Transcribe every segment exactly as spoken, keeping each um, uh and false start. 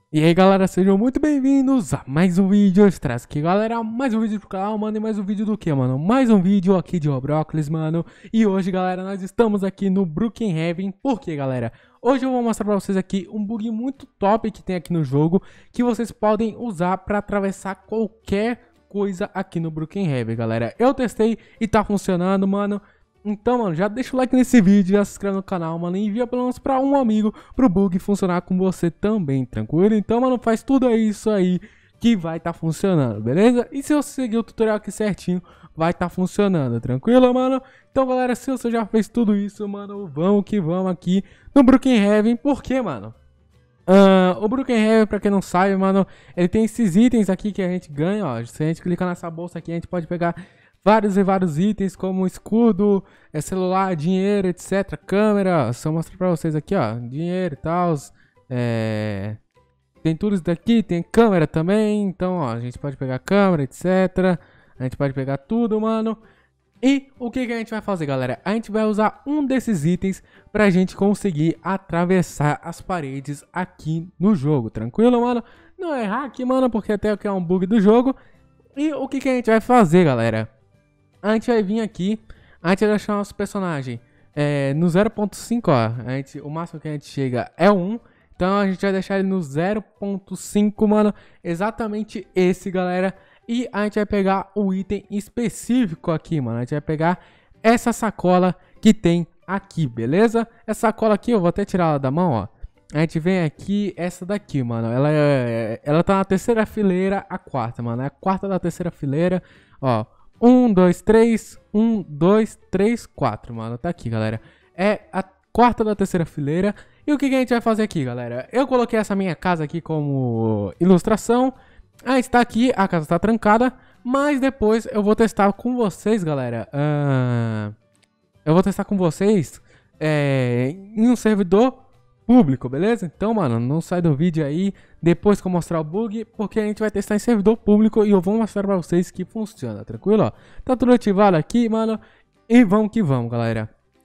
E aí galera, sejam muito bem-vindos a mais um vídeo. Eu trago aqui galera, mais um vídeo pro canal, mano. E mais um vídeo do que, mano? Mais um vídeo aqui de Roblox, mano. E hoje galera, nós estamos aqui no Brookhaven. Por quê, galera? Hoje eu vou mostrar pra vocês aqui um bug muito top que tem aqui no jogo, que vocês podem usar pra atravessar qualquer coisa aqui no Brookhaven, galera. Eu testei e tá funcionando, mano. Então, mano, já deixa o like nesse vídeo, já se inscreve no canal, mano, e envia pelo menos pra um amigo pro bug funcionar com você também, tranquilo? Então, mano, faz tudo isso aí que vai tá funcionando, beleza? E se você seguir o tutorial aqui certinho, vai tá funcionando, tranquilo, mano? Então, galera, se você já fez tudo isso, mano, vamos que vamos aqui no Brookhaven. Por quê, mano? Uh, o Brookhaven, pra quem não sabe, mano, ele tem esses itens aqui que a gente ganha, ó. Se a gente clicar nessa bolsa aqui, a gente pode pegar vários e vários itens, como escudo, é, celular, dinheiro, etc. Câmera, só mostrar pra vocês aqui, ó. Dinheiro e tal. É... Tem tudo isso daqui, tem câmera também. Então, ó, a gente pode pegar câmera, etc. A gente pode pegar tudo, mano. E o que, que a gente vai fazer, galera? A gente vai usar um desses itens pra gente conseguir atravessar as paredes aqui no jogo, tranquilo, mano? Não é hack, mano, porque até que é um bug do jogo. E o que, que a gente vai fazer, galera? A gente vai vir aqui, a gente vai deixar nosso personagem é, no zero ponto cinco, ó. A gente, o máximo que a gente chega é um. Então a gente vai deixar ele no zero ponto cinco, mano. Exatamente esse, galera. E a gente vai pegar o item específico aqui, mano. A gente vai pegar essa sacola que tem aqui, beleza? Essa sacola aqui, eu vou até tirar ela da mão, ó. A gente vem aqui, essa daqui, mano. Ela, é, ela tá na terceira fileira, a quarta, mano. É a quarta da terceira fileira, ó. Um, dois, três, um, dois, três, quatro, mano. Tá aqui, galera. É a quarta da terceira fileira. E o que, que a gente vai fazer aqui, galera? Eu coloquei essa minha casa aqui como ilustração. Ah, está aqui, a casa tá trancada. Mas depois eu vou testar com vocês, galera. Uh, eu vou testar com vocês é, em um servidor público, beleza? Então, mano, não sai do vídeo aí depois que eu mostrar o bug, porque a gente vai testar em servidor público e eu vou mostrar pra vocês que funciona, tranquilo? Ó, tá tudo ativado aqui, mano, e vamos que vamos, galera.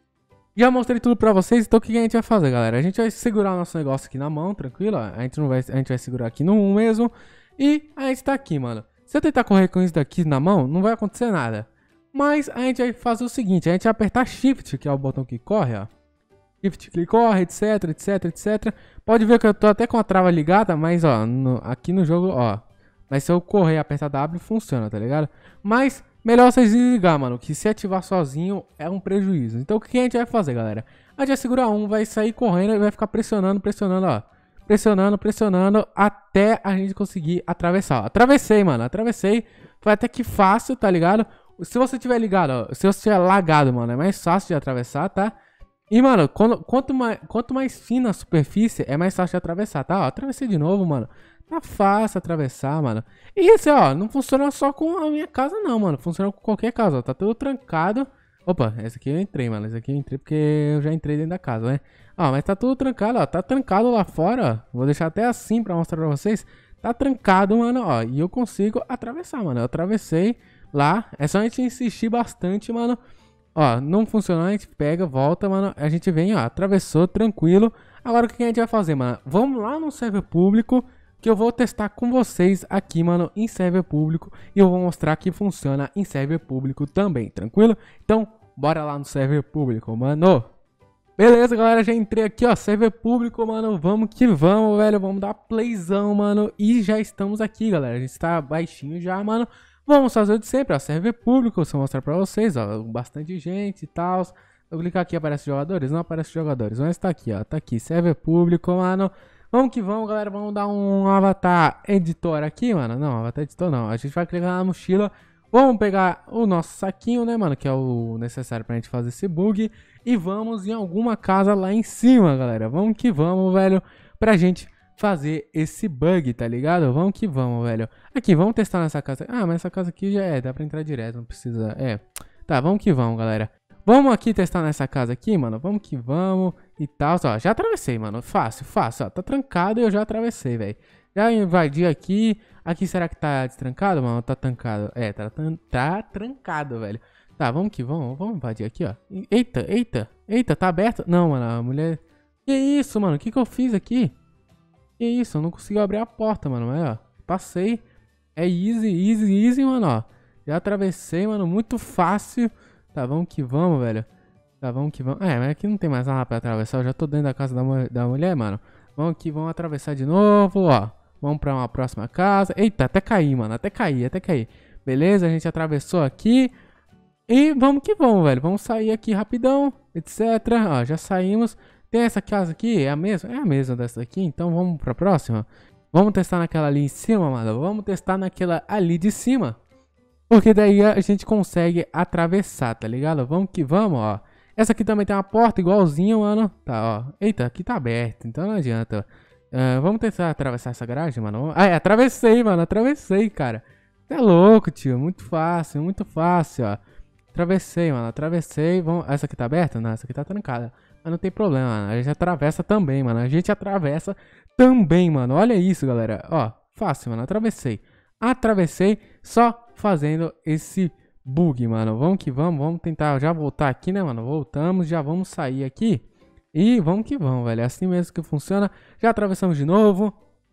Já mostrei tudo pra vocês, então o que a gente vai fazer, galera? A gente vai segurar o nosso negócio aqui na mão, tranquilo? Ó, a gente, não vai, a gente vai segurar aqui no um mesmo e a gente tá aqui, mano. Se eu tentar correr com isso daqui na mão, não vai acontecer nada. Mas a gente vai fazer o seguinte, a gente vai apertar Shift, que é o botão que corre, ó. Shift que corre, etc, etc, etc. Pode ver que eu tô até com a trava ligada, mas ó, no, aqui no jogo, ó. Mas se eu correr e apertar W, funciona, tá ligado? Mas melhor vocês desligar, mano, que se ativar sozinho é um prejuízo. Então o que a gente vai fazer, galera? A gente vai segurar um, vai sair correndo e vai ficar pressionando, pressionando, ó. Pressionando, pressionando, até a gente conseguir atravessar. Ó. Atravessei, mano, atravessei. Foi até que fácil, tá ligado? Se você tiver ligado, ó, se você tiver lagado, mano, é mais fácil de atravessar, tá? E, mano, quando, quanto, mais, quanto mais fina a superfície, é mais fácil de atravessar, tá? Ó, atravessei de novo, mano. Tá fácil atravessar, mano. E esse, ó, não funciona só com a minha casa, não, mano. Funciona com qualquer casa, ó. Tá tudo trancado. Opa, esse aqui eu entrei, mano. Esse aqui eu entrei porque eu já entrei dentro da casa, né? Ó, mas tá tudo trancado, ó. Tá trancado lá fora, ó. Vou deixar até assim pra mostrar pra vocês. Tá trancado, mano, ó. E eu consigo atravessar, mano. Eu atravessei lá. É só a gente insistir bastante, mano. Ó, não funcionou, a gente pega, volta, mano, a gente vem, ó, atravessou, tranquilo. Agora o que a gente vai fazer, mano? Vamos lá no server público, que eu vou testar com vocês aqui, mano, em server público. E eu vou mostrar que funciona em server público também, tranquilo? Então, bora lá no server público, mano. Beleza, galera, já entrei aqui, ó, server público, mano, vamos que vamos, velho. Vamos dar playzão, mano, e já estamos aqui, galera. A gente tá baixinho já, mano. Vamos fazer o de sempre, ó, server público, eu vou mostrar pra vocês, ó, bastante gente e tal. Eu clicar aqui, aparece jogadores? Não aparece jogadores, mas tá aqui, ó, tá aqui, server público, mano. Vamos que vamos, galera, vamos dar um avatar editor aqui, mano. Não, avatar editor não, a gente vai clicar na mochila. Vamos pegar o nosso saquinho, né, mano, que é o necessário pra gente fazer esse bug. E vamos em alguma casa lá em cima, galera. Vamos que vamos, velho, pra gente fazer esse bug, tá ligado? Vamos que vamos, velho. Aqui, vamos testar nessa casa. Ah, mas essa casa aqui já é, dá pra entrar direto, não precisa... É, tá, vamos que vamos, galera. Vamos aqui testar nessa casa aqui, mano. Vamos que vamos e tal. Ó, já atravessei, mano. Fácil, fácil, ó. Tá trancado e eu já atravessei, velho. Já invadi aqui. Aqui, será que tá destrancado, mano? Tá trancado. É, tá, tá trancado, velho. Tá, vamos que vamos. Vamos invadir aqui, ó. Eita, eita. Eita, tá aberto? Não, mano, a mulher... Que isso, mano? O que que eu fiz aqui? Que isso, eu não consigo abrir a porta, mano. Mas, ó, passei. É easy, easy, easy, mano, ó. Já atravessei, mano, muito fácil. Tá, vamos que vamos, velho. Tá, vamos que vamos. É, mas aqui não tem mais nada pra atravessar. Eu já tô dentro da casa da, mu da mulher, mano. Vamos que vamos atravessar de novo, ó. Vamos pra uma próxima casa. Eita, até cair, mano. Até cair, até cair. Beleza, a gente atravessou aqui. E vamos que vamos, velho. Vamos sair aqui rapidão, etcétera. Ó, já saímos. Tem essa casa aqui, é a mesma? É a mesma dessa daqui, então vamos pra próxima. Vamos testar naquela ali em cima, mano. Vamos testar naquela ali de cima. Porque daí a gente consegue atravessar, tá ligado? Vamos que vamos, ó. Essa aqui também tem uma porta igualzinha, mano. Tá, ó. Eita, aqui tá aberto, então não adianta. Uh, vamos tentar atravessar essa garagem, mano. Ah, é, atravessei, mano. Atravessei, cara. Você é louco, tio. Muito fácil, muito fácil, ó. Atravessei, mano. Atravessei. Vamos... Essa aqui tá aberta? Não, essa aqui tá trancada. Mas não tem problema, mano. A gente atravessa também, mano. A gente atravessa também, mano. Olha isso, galera. Ó, fácil, mano. Atravessei. Atravessei só fazendo esse bug, mano. Vamos que vamos. Vamos tentar já voltar aqui, né, mano? Voltamos. Já vamos sair aqui. E vamos que vamos, velho. É assim mesmo que funciona. Já atravessamos de novo.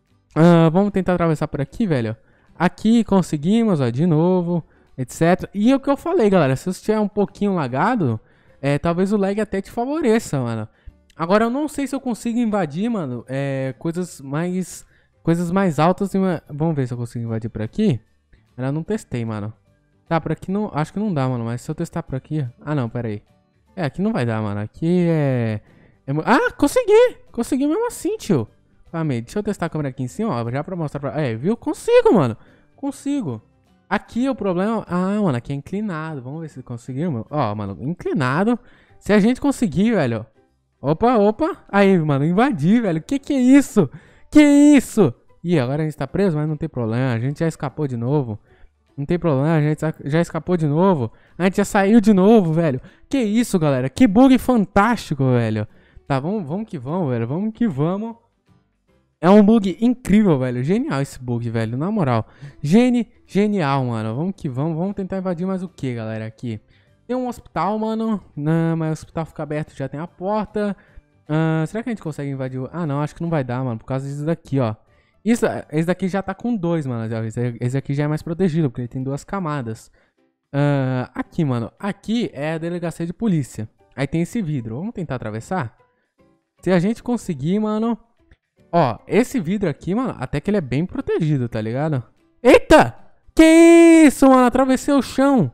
Uh, vamos tentar atravessar por aqui, velho. Aqui conseguimos, ó, de novo, etcétera. E é o que eu falei, galera. Se você estiver um pouquinho lagado, é, talvez o lag até te favoreça, mano. Agora, eu não sei se eu consigo invadir, mano, é, coisas mais coisas mais altas. Uma... Vamos ver se eu consigo invadir por aqui. Eu não testei, mano. Tá, por aqui não... Acho que não dá, mano. Mas se eu testar por aqui... Ah, não, pera aí. É, aqui não vai dar, mano. Aqui é... é... Ah, consegui! Consegui mesmo assim, tio. Ah, meio. Deixa eu testar a câmera aqui em cima, ó. Já pra mostrar pra... É, viu? Consigo, mano. Consigo. Aqui o problema... Ah, mano, aqui é inclinado. Vamos ver se conseguimos. Ó, mano, inclinado. Se a gente conseguir, velho... Opa, opa. Aí, mano, invadi, velho. Que que é isso? Que isso? Ih, agora a gente tá preso, mas não tem problema. A gente já escapou de novo. Não tem problema, a gente já escapou de novo. A gente já saiu de novo, velho. Que isso, galera. Que bug fantástico, velho. Tá, vamos, vamos que vamos, velho. Vamos que vamos. É um bug incrível, velho. Genial esse bug, velho. Na moral. Gene, genial, mano. Vamos que vamos. Vamos tentar invadir mais o que, galera, aqui? Tem um hospital, mano. Não, mas o hospital fica aberto, já tem a porta. Uh, será que a gente consegue invadir o... Ah, não, acho que não vai dar, mano. Por causa disso daqui, ó. Isso, esse daqui já tá com dois, mano. Esse aqui já é mais protegido, porque ele tem duas camadas. Uh, aqui, mano. Aqui é a delegacia de polícia. Aí tem esse vidro. Vamos tentar atravessar? Se a gente conseguir, mano... Ó, esse vidro aqui, mano, até que ele é bem protegido, tá ligado? Eita! Que isso, mano? Atravessei o chão.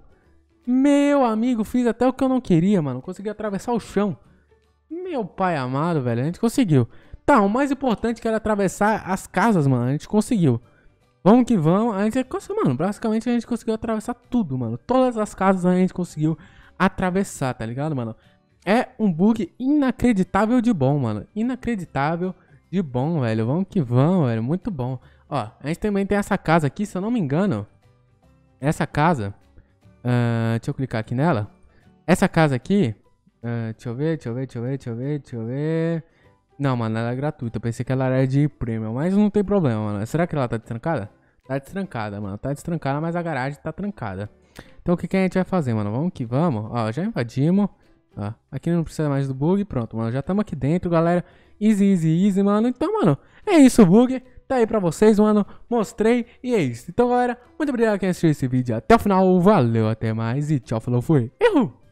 Meu amigo, fiz até o que eu não queria, mano. Consegui atravessar o chão. Meu pai amado, velho. A gente conseguiu. Tá, o mais importante que era atravessar as casas, mano. A gente conseguiu. Vamos que vamos. A gente conseguiu, mano. Basicamente a gente conseguiu atravessar tudo, mano. Todas as casas a gente conseguiu atravessar, tá ligado, mano? É um bug inacreditável de bom, mano. Inacreditável de bom, velho. Vamos que vamos, velho. Muito bom. Ó, a gente também tem essa casa aqui, se eu não me engano. Essa casa... Uh, deixa eu clicar aqui nela. Essa casa aqui... Uh, deixa eu ver, deixa eu ver, deixa eu ver, deixa eu ver, deixa eu ver... Não, mano, ela é gratuita. Eu pensei que ela era de premium, mas não tem problema, mano. Será que ela tá destrancada? Tá destrancada, mano. Tá destrancada, mas a garagem tá trancada. Então o que, que a gente vai fazer, mano? Vamos que vamos. Ó, já invadimos. Ó, aqui não precisa mais do bug. Pronto, mano. Já estamos aqui dentro, galera. Easy, easy, easy, mano. Então, mano, é isso o bug. Tá aí pra vocês, mano. Mostrei e é isso. Então, galera, muito obrigado por quem assistiu esse vídeo até o final. Valeu, até mais e tchau, falou, fui. Errou!